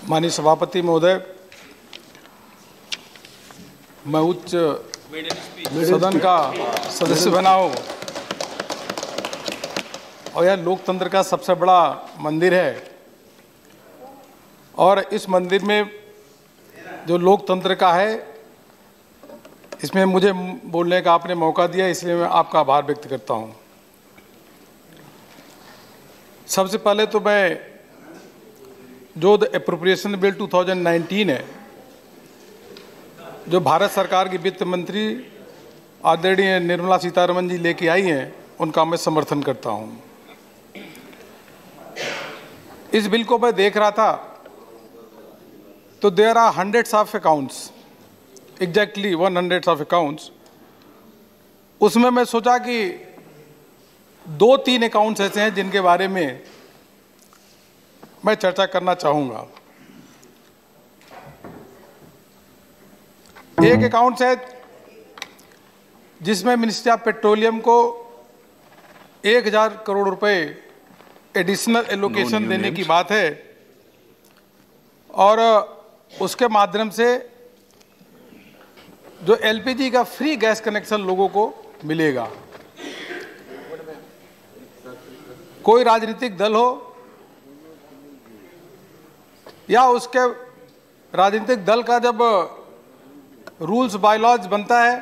माननीय सभापति महोदय, मैं उच्च सदन का सदस्य बना हूँ और यह लोकतंत्र का सबसे बड़ा मंदिर है और इस मंदिर में जो लोकतंत्र का है, इसमें मुझे बोलने का आपने मौका दिया, इसलिए मैं आपका आभार व्यक्त करता हूँ। सबसे पहले तो मैं जो एप्रोप्रिएशन बिल 2019 है, जो भारत सरकार की वित्त मंत्री आदरणीय निर्मला सीतारमण जी लेके आई हैं, उनका मैं समर्थन करता हूँ। इस बिल को मैं देख रहा था तो there are hundreds of accounts, exactly 100 of accounts. उसमें मैं सोचा कि 2-3 अकाउंट्स ऐसे हैं जिनके बारे में मैं चर्चा करना चाहूँगा। एक अकाउंट है जिसमें मिनिस्ट्री ऑफ पेट्रोलियम को 1000 करोड़ रुपए एडिशनल एलोकेशन देने की बात है और उसके माध्यम से जो एलपीजी का फ्री गैस कनेक्शन लोगों को मिलेगा। कोई राजनीतिक दल हो या उसके राजनीतिक दल का जब रूल्स बायलॉज बनता है,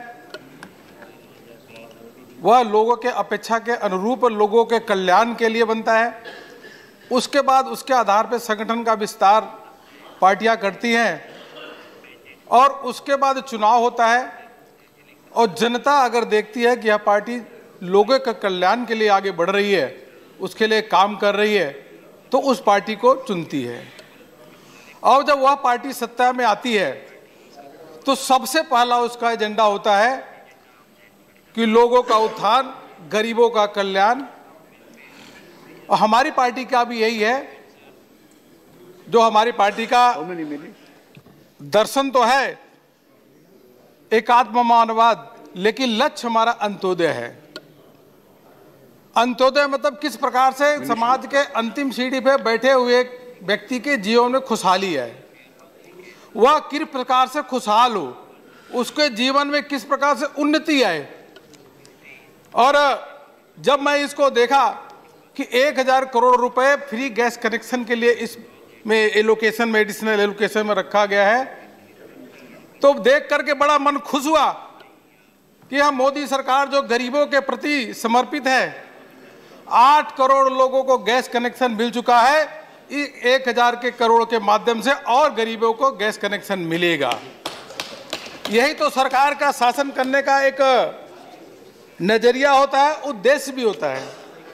वह लोगों के अपेक्षा के अनुरूप लोगों के कल्याण के लिए बनता है। उसके बाद उसके आधार पर संगठन का विस्तार पार्टियां करती हैं और उसके बाद चुनाव होता है और जनता अगर देखती है कि यह पार्टी लोगों के कल्याण के लिए आगे बढ़ रही है, उसके लिए काम कर रही है, तो उस पार्टी को चुनती है। और जब वह पार्टी सत्ता में आती है तो सबसे पहला उसका एजेंडा होता है कि लोगों का उत्थान, गरीबों का कल्याण। और हमारी पार्टी का भी यही है। जो हमारी पार्टी का दर्शन तो है एकात्म मानववाद, लेकिन लक्ष्य हमारा अंत्योदय है। अंत्योदय मतलब किस प्रकार से समाज के अंतिम सीढ़ी पे बैठे हुए व्यक्ति के जीवन में खुशहाली है, वह किस प्रकार से खुशहाल हो, उसके जीवन में किस प्रकार से उन्नति आए। और जब मैं इसको देखा कि 1000 करोड़ रुपए फ्री गैस कनेक्शन के लिए इसमें एलोकेशन में, एडिशनल एलोकेशन में रखा गया है, तो देख करके बड़ा मन खुश हुआ कि हम मोदी सरकार जो गरीबों के प्रति समर्पित है। 8 करोड़ लोगों को गैस कनेक्शन मिल चुका है, 1000 के करोड़ के माध्यम से और गरीबों को गैस कनेक्शन मिलेगा। यही तो सरकार का शासन करने का एक नजरिया होता है, उद्देश्य भी होता है।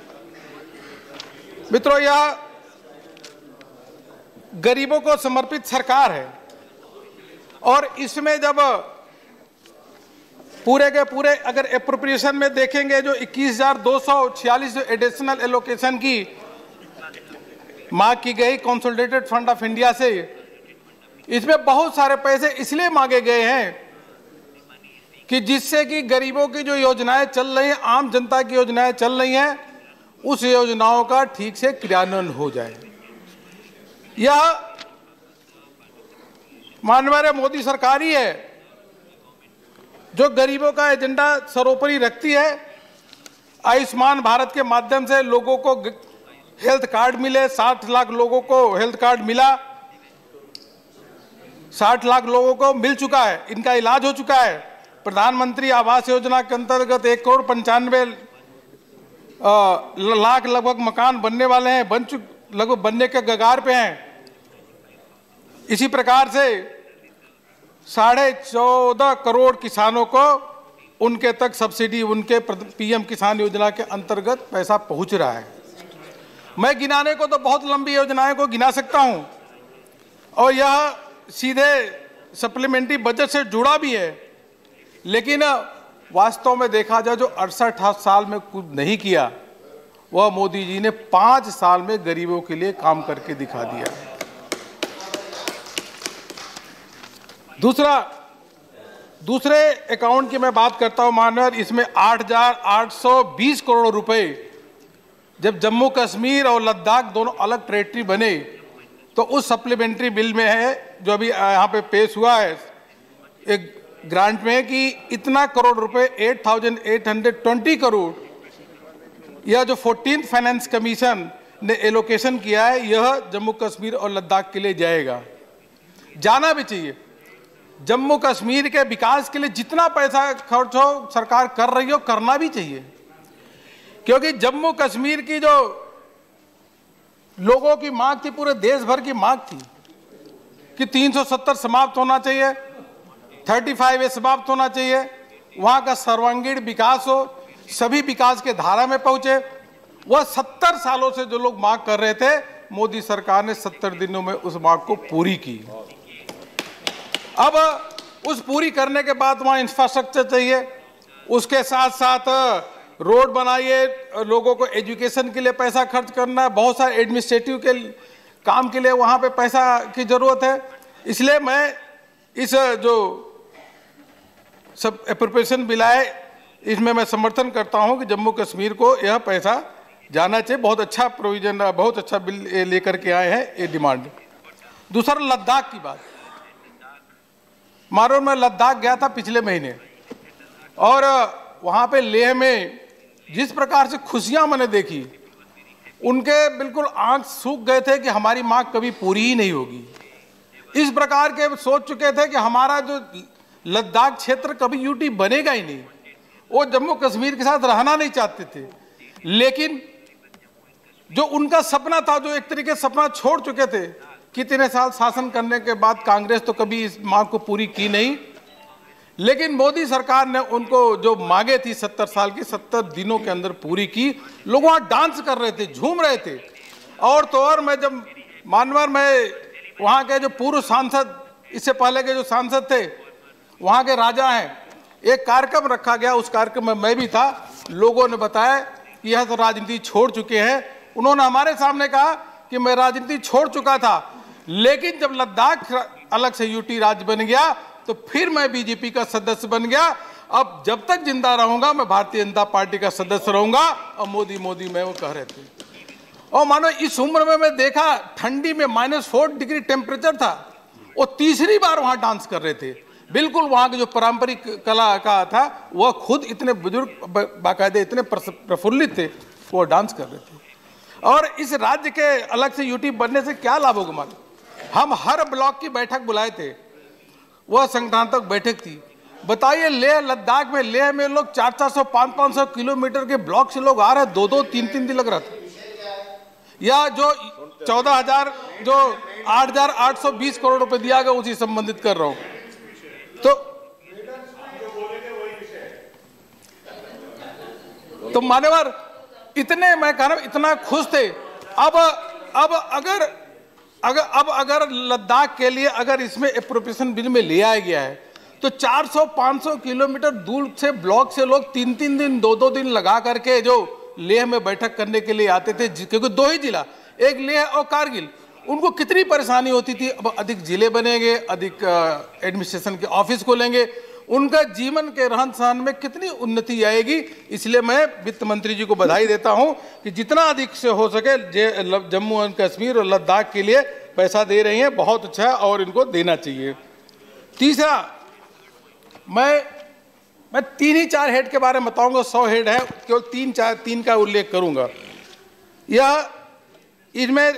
मित्रों, यह गरीबों को समर्पित सरकार है और इसमें जब पूरे के पूरे अगर एप्रोप्रिएशन में देखेंगे, जो 21,246 जो एडिशनल एलोकेशन की मांग की गई कंसोलिडेटेड फंड ऑफ इंडिया से, इसमें बहुत सारे पैसे इसलिए मांगे गए हैं कि जिससे कि गरीबों की जो योजनाएं चल रही हैं, आम जनता की योजनाएं चल रही हैं, उस योजनाओं का ठीक से क्रियान्वयन हो जाए। यह माननीय मोदी सरकार ही है जो गरीबों का एजेंडा सर्वोपरि रखती है। आयुष्मान भारत के माध्यम से लोगों को हेल्थ कार्ड मिले, 60 लाख लोगों को हेल्थ कार्ड मिला, 60 लाख लोगों को मिल चुका है, इनका इलाज हो चुका है। प्रधानमंत्री आवास योजना के अंतर्गत 1,95 करोड़ लाख लगभग मकान बनने वाले हैं, लगभग बनने के कगार पे हैं। इसी प्रकार से 14.5 करोड़ किसानों को उनके तक सब्सिडी, उनके पीएम किसान योजना के अंतर्गत पैसा पहुंच रहा है। मैं गिनाने को तो बहुत लंबी योजनाएं को गिना सकता हूं और यह सीधे सप्लीमेंट्री बजट से जुड़ा भी है, लेकिन वास्तव में देखा जाए जो 68 साल में कुछ नहीं किया, वह मोदी जी ने 5 साल में गरीबों के लिए काम करके दिखा दिया। दूसरे अकाउंट की मैं बात करता हूं माननीय, इसमें 8,820 करोड़ रुपए जब जम्मू कश्मीर और लद्दाख दोनों अलग टेरिटरी बने तो उस सप्लीमेंट्री बिल में है, जो अभी यहाँ पे पेश हुआ है एक ग्रांट में, कि इतना करोड़ रुपए 8,820 करोड़ यह जो 14th फाइनेंस कमीशन ने एलोकेशन किया है, यह जम्मू कश्मीर और लद्दाख के लिए जाएगा। जाना भी चाहिए। जम्मू कश्मीर के विकास के लिए जितना पैसा खर्च हो सरकार कर रही हो, करना भी चाहिए, क्योंकि जम्मू कश्मीर की जो लोगों की मांग थी, पूरे देश भर की मांग थी कि 370 समाप्त होना चाहिए, 35A समाप्त होना चाहिए, वहां का सर्वांगीण विकास हो, सभी विकास के धारा में पहुंचे। वह 70 सालों से जो लोग मांग कर रहे थे, मोदी सरकार ने 70 दिनों में उस मांग को पूरी की। अब उस पूरी करने के बाद वहां इंफ्रास्ट्रक्चर चाहिए, उसके साथ साथ रोड बनाइए, लोगों को एजुकेशन के लिए पैसा खर्च करना है, बहुत सारे एडमिनिस्ट्रेटिव के काम के लिए वहां पे पैसा की जरूरत है। इसलिए मैं इस जो सब एप्रोप्रिएशन बिल आए, इसमें मैं समर्थन करता हूं कि जम्मू कश्मीर को यह पैसा जाना चाहिए। बहुत अच्छा प्रोविजन, बहुत अच्छा बिल लेकर के आए हैं, ये डिमांड। दूसरा, लद्दाख की बात। मानो मैं लद्दाख गया था पिछले महीने, और वहां पे लेह में जिस प्रकार से खुशियां मैंने देखी, उनके बिल्कुल आंख सूख गए थे कि हमारी मांग कभी पूरी ही नहीं होगी। इस प्रकार के सोच चुके थे कि हमारा जो लद्दाख क्षेत्र कभी यूटी बनेगा ही नहीं। वो जम्मू कश्मीर के साथ रहना नहीं चाहते थे, लेकिन जो उनका सपना था, जो एक तरीके से सपना छोड़ चुके थे, कितने साल शासन करने के बाद कांग्रेस तो कभी इस मांग को पूरी की नहीं, लेकिन मोदी सरकार ने उनको जो मांगे थी 70 साल की, 70 दिनों के अंदर पूरी की। लोग वहाँ डांस कर रहे थे, झूम रहे थे। और तो और मैं जब मानवर में वहाँ के जो पूर्व सांसद, इससे पहले के जो सांसद थे, वहाँ के राजा हैं, एक कार्यक्रम रखा गया, उस कार्यक्रम में मैं भी था। लोगों ने बताया कि यह तो राजनीति छोड़ चुके हैं। उन्होंने हमारे सामने कहा कि मैं राजनीति छोड़ चुका था, लेकिन जब लद्दाख अलग से यूटी राज्य बन गया तो फिर मैं बीजेपी का सदस्य बन गया। अब जब तक जिंदा रहूंगा मैं भारतीय जनता पार्टी का सदस्य रहूंगा। और मोदी मोदी में वो कह रहे थे। और मानो इस उम्र में मैं देखा, ठंडी में -4 डिग्री टेम्परेचर था, वो तीसरी बार वहां डांस कर रहे थे। बिल्कुल वहां की जो पारंपरिक कला का था, वह खुद इतने बुजुर्ग, बाकायदे इतने प्रफुल्लित थे, वो डांस कर रहे थे। और इस राज्य के अलग से यूटी बनने से क्या लाभ होगा? मानो हम हर ब्लॉक की बैठक बुलाए थे, वह संगठनात्मक बैठक थी। बताइए, लेह लद्दाख में, लेह में लोग 400 500 किलोमीटर के ब्लॉक से लोग आ रहे हैं, 2 3 दिन लग रहा था। या जो 14,000, जो 8,820 करोड़ रुपए दिया गया, उसी संबंधित कर रहा हूं। तो मान्यवर इतने, मैं कह रहा हूं, इतना खुश थे। अब अगर लद्दाख के लिए अगर इसमें एप्रोप्रिएशन बिल में ले आया गया है, तो 400-500 किलोमीटर दूर से ब्लॉक से लोग 3-3 दिन 2-2 दिन लगा करके जो लेह में बैठक करने के लिए आते थे, क्योंकि 2 ही जिला, एक लेह और कारगिल, उनको कितनी परेशानी होती थी। अब अधिक जिले बनेंगे, अधिक एडमिनिस्ट्रेशन के ऑफिस खोलेंगे, उनका जीवन के रहन सहन में कितनी उन्नति आएगी। इसलिए मैं वित्त मंत्री जी को बधाई देता हूं कि जितना अधिक से हो सके जम्मू एंड कश्मीर और लद्दाख के लिए पैसा दे रही हैं, बहुत अच्छा है और इनको देना चाहिए। तीसरा, मैं 3 ही 4 हेड के बारे में बताऊंगा, 100 हेड है, केवल 3 का उल्लेख करूंगा। यह इसमें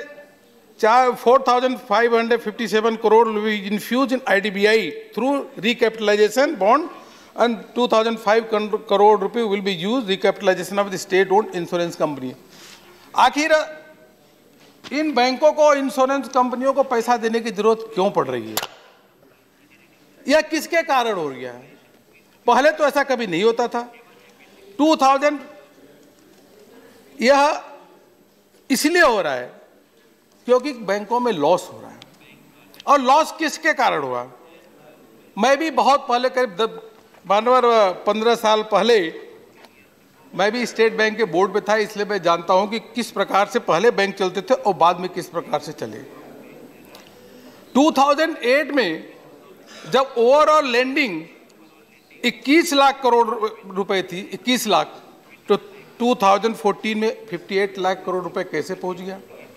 4,557 crore will be infused in IDBI through recapitalization bond, and 2,005 crore rupee will be used recapitalization of the state-owned insurance company. आखिर इन बैंकों को, इंश्योरेंस कंपनियों को पैसा देने की जरूरत क्यों पड़ रही है? यह किसके कारण हो गया है? पहले तो ऐसा कभी नहीं होता था। 2000 यह इसलिए हो रहा है क्योंकि बैंकों में लॉस हो रहा है। और लॉस किसके कारण हुआ? मैं भी बहुत पहले, करीब 15 साल पहले, मैं भी स्टेट बैंक के बोर्ड पे था, इसलिए मैं जानता हूं कि किस प्रकार से पहले बैंक चलते थे और बाद में किस प्रकार से चले। 2008 में जब ओवरऑल लेंडिंग 21 लाख करोड़ रुपए थी, 21 लाख, तो 2014 में 58 लाख करोड़ रुपए कैसे पहुंच गया?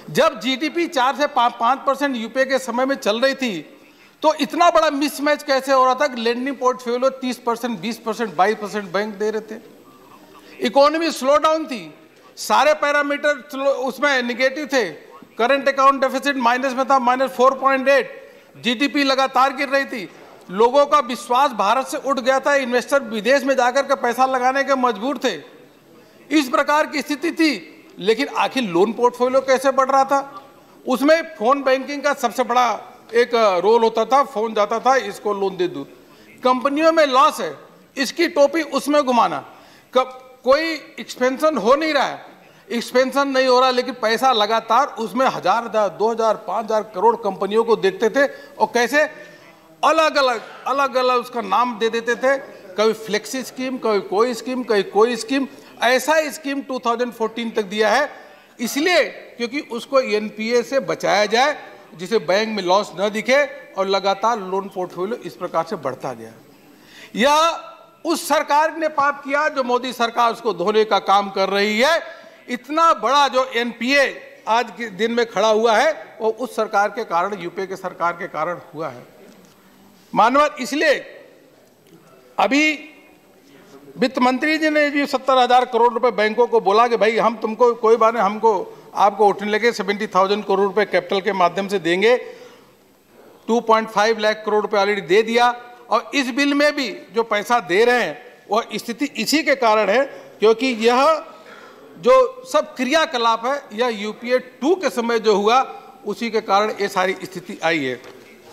जब जीडीपी 4 से 5% यूपीए के समय में चल रही थी, तो इतना बड़ा मिसमैच कैसे हो रहा था कि लेंडिंग पोर्टफोलियो 30%, 20%, 22% बैंक दे रहे थे। इकोनॉमी स्लो डाउन थी, सारे पैरामीटर उसमें निगेटिव थे। करंट अकाउंट डेफिसिट माइनस में था, -4.8। जीडीपी लगातार गिर रही थी। लोगों का विश्वास भारत से उठ गया था, इन्वेस्टर विदेश में जाकर के पैसा लगाने के मजबूर थे। इस प्रकार की स्थिति थी। लेकिन आखिर लोन पोर्टफोलियो कैसे बढ़ रहा था? उसमें फोन बैंकिंग का सबसे बड़ा एक रोल होता था। फोन जाता था, इसको लोन दे दूं। कंपनियों में लॉस है, इसकी टोपी उसमें घुमाना। कोई एक्सपेंशन हो नहीं रहा है, एक्सपेंशन नहीं हो रहा, लेकिन पैसा लगातार उसमें 1000, 2000, 5000 करोड़ कंपनियों को देखते थे और कैसे अलग अलग उसका नाम दे देते थे। कभी फ्लेक्सी स्कीम, कभी कोई स्कीम, कभी कोई स्कीम। ऐसा स्कीम 2014 तक दिया है, इसलिए क्योंकि उसको एनपीए से बचाया जाए, जिसे बैंक में लॉस न दिखे, और लगातार लोन पोर्टफोलियो इस प्रकार से बढ़ता गया। यह उस सरकार ने पाप किया जो मोदी सरकार उसको धोने का काम कर रही है। इतना बड़ा जो एनपीए आज के दिन में खड़ा हुआ है, वो उस सरकार के कारण, यूपीए के सरकार के कारण हुआ है मानवर। इसलिए अभी वित्त मंत्री जी ने भी 70,000 करोड़ रुपए बैंकों को बोला कि भाई हम तुमको कोई बात नहीं, हमको आपको उठने लगे 70,000 करोड़ रुपए कैपिटल के माध्यम से देंगे। 2.5 लाख करोड़ रुपए ऑलरेडी दे दिया। और इस बिल में भी जो पैसा दे रहे हैं वह स्थिति इसी के कारण है, क्योंकि यह जो सब क्रियाकलाप है यह यूपीए 2 के समय जो हुआ, उसी के कारण ये सारी स्थिति आई है।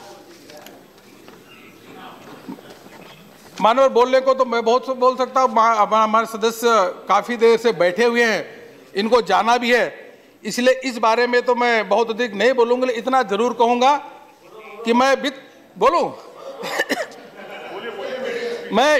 मानव बोलने को तो मैं बहुत बोल सकता हूँ, हमारे सदस्य काफी देर से बैठे हुए हैं, इनको जाना भी है, इसलिए इस बारे में तो मैं बहुत अधिक नहीं बोलूंगा। इतना जरूर कहूंगा कि मैं बोलूं मैं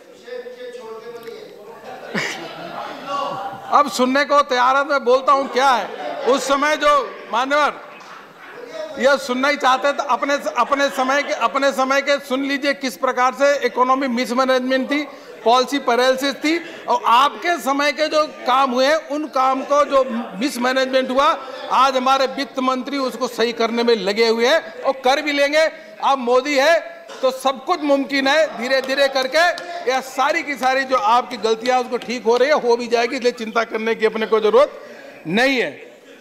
अब सुनने को तैयार है, मैं बोलता हूं क्या है। उस समय जो मान्यवर यह सुनना ही चाहते थे, अपने समय के सुन लीजिए किस प्रकार से इकोनॉमी मिसमैनेजमेंट थी, पॉलिसी पैरालिसिस थी, और आपके समय के जो काम हुए उन काम को जो मिसमैनेजमेंट हुआ, आज हमारे वित्त मंत्री उसको सही करने में लगे हुए हैं और कर भी लेंगे। अब मोदी है तो सब कुछ मुमकिन है, धीरे धीरे करके यह सारी की सारी जो आपकी गलतियां उसको ठीक हो रही है, हो भी जाएगी, इसलिए चिंता करने की अपने को जरूरत नहीं है।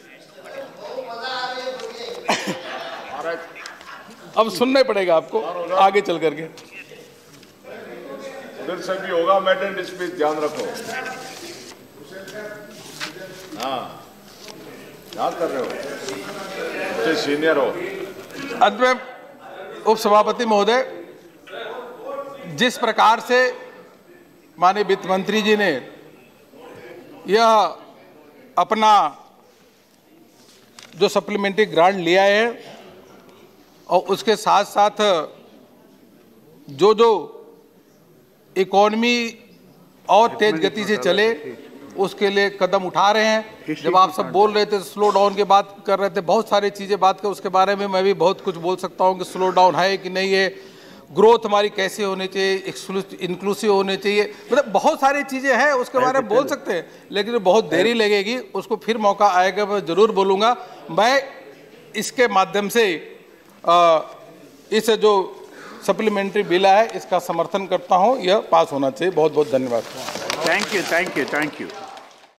अब सुनना पड़ेगा आपको आगे चल करके। उधर से भी होगा मैडम, स्पीच ध्यान रखो। हाँ, याद कर रहे हो, सीनियर हो। अंत में उप सभापति महोदय, जिस प्रकार से माननीय वित्त मंत्री जी ने यह अपना जो सप्लीमेंट्री ग्रांट लिया है और उसके साथ साथ जो इकोनॉमी और तेज गति से चले उसके लिए कदम उठा रहे हैं। जब आप सब बोल रहे थे, स्लो डाउन की बात कर रहे थे, बहुत सारी चीज़ें बात कर, उसके बारे में मैं भी बहुत कुछ बोल सकता हूं कि स्लो डाउन है कि नहीं है, ग्रोथ हमारी कैसे होनी चाहिए, इंक्लूसिव होनी चाहिए, मतलब बहुत सारी चीज़ें हैं उसके बारे में बोल सकते हैं, लेकिन बहुत देरी लगेगी, उसको फिर मौका आएगा, मैं ज़रूर बोलूँगा। मैं इसके माध्यम से इस जो सप्लीमेंट्री बिल है इसका समर्थन करता हूँ, यह पास होना चाहिए। बहुत बहुत धन्यवाद। Thank you, thank you, thank you.